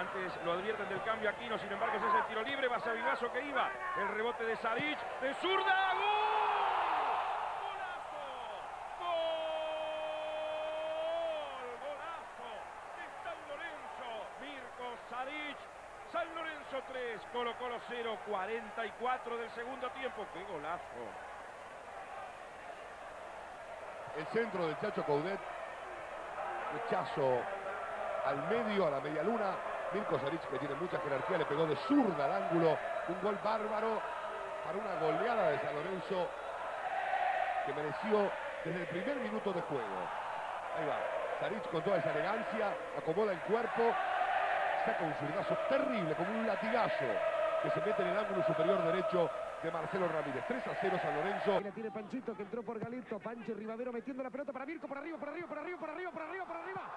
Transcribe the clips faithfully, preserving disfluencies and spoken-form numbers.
Antes lo advierten del cambio Aquino, sin embargo ese es el tiro libre. Va Sabilazo que iba. El rebote de Saric, de zurda. ¡Gol! ¡Golazo! ¡Gol! ¡Golazo! De San Lorenzo. Mirko Saric. San Lorenzo tres, Colo Colo cero, cuarenta y cuatro del segundo tiempo. ¡Qué golazo! El centro del Chacho Coudet. Rechazo al medio, a la media luna. Mirko Saric, que tiene mucha jerarquía, le pegó de zurda al ángulo. Un gol bárbaro para una goleada de San Lorenzo que mereció desde el primer minuto de juego. Ahí va. Saric con toda esa elegancia, acomoda el cuerpo, saca un zurdazo terrible, como un latigazo, que se mete en el ángulo superior derecho de Marcelo Ramírez. tres a cero San Lorenzo. Y la tiene Panchito, que entró por Galito. Pancho Rivadero metiendo la pelota para Mirko, por arriba, por arriba, por arriba, por arriba, por arriba, por arriba.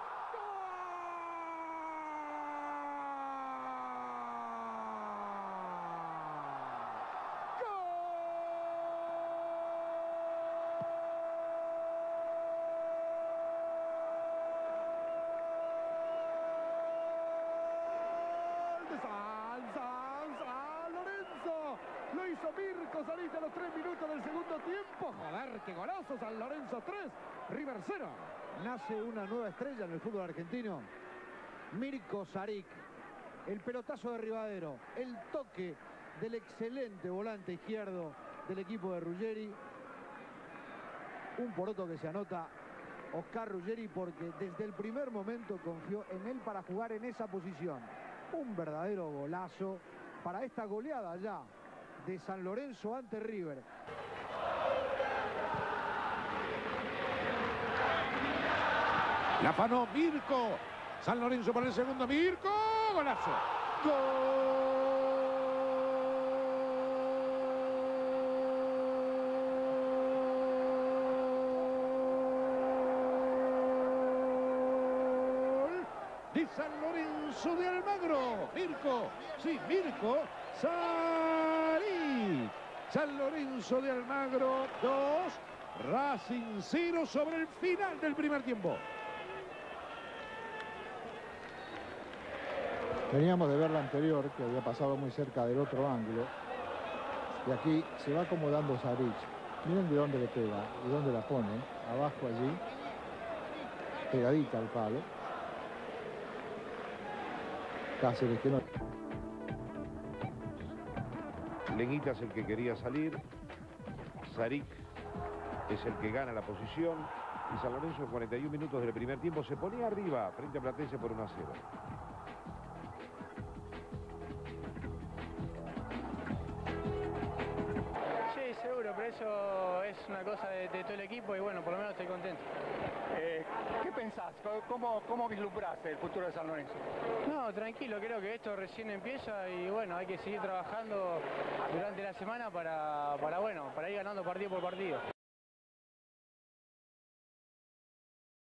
Lo hizo Mirko Saric a los tres minutos del segundo tiempo. Joder, qué golazo. San Lorenzo tres, River cero. Nace una nueva estrella en el fútbol argentino. Mirko Saric. El pelotazo de Rivadero. El toque del excelente volante izquierdo del equipo de Ruggeri. Un poroto que se anota Oscar Ruggeri porque desde el primer momento confió en él para jugar en esa posición. Un verdadero golazo para esta goleada ya de San Lorenzo ante River. La afanó Mirko. San Lorenzo para el segundo. Mirko. Golazo. Gol de San Lorenzo de Almagro. Mirko. Sí, Mirko. Saric. San Lorenzo de Almagro dos, Racing cero sobre el final del primer tiempo. Veníamos de ver la anterior, que había pasado muy cerca del otro ángulo. Y aquí se va acomodando Saric. Miren de dónde le pega y dónde la pone. Abajo allí, pegadita al palo. Cáceres que no... Leguita es el que quería salir, Saric es el que gana la posición y San Lorenzo en cuarenta y un minutos del primer tiempo se ponía arriba frente a Platense por uno a cero. Sí, seguro, pero eso es una cosa de, de todo el equipo y bueno, por lo menos estoy contento. Eh, ¿Qué pensás? ¿Cómo, ¿Cómo vislumbrás el futuro de San Lorenzo? No, tranquilo, creo que esto recién empieza y bueno, hay que seguir trabajando durante la semana para, para, bueno, para ir ganando partido por partido.